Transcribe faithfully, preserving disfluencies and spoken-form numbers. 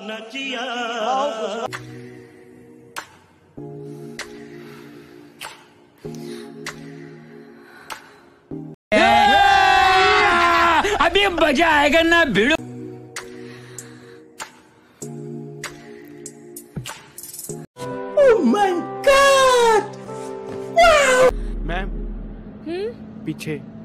नचिया। अभी मजा आएगा ना भिड़ो। Oh my God! Wow! Ma'am पीछे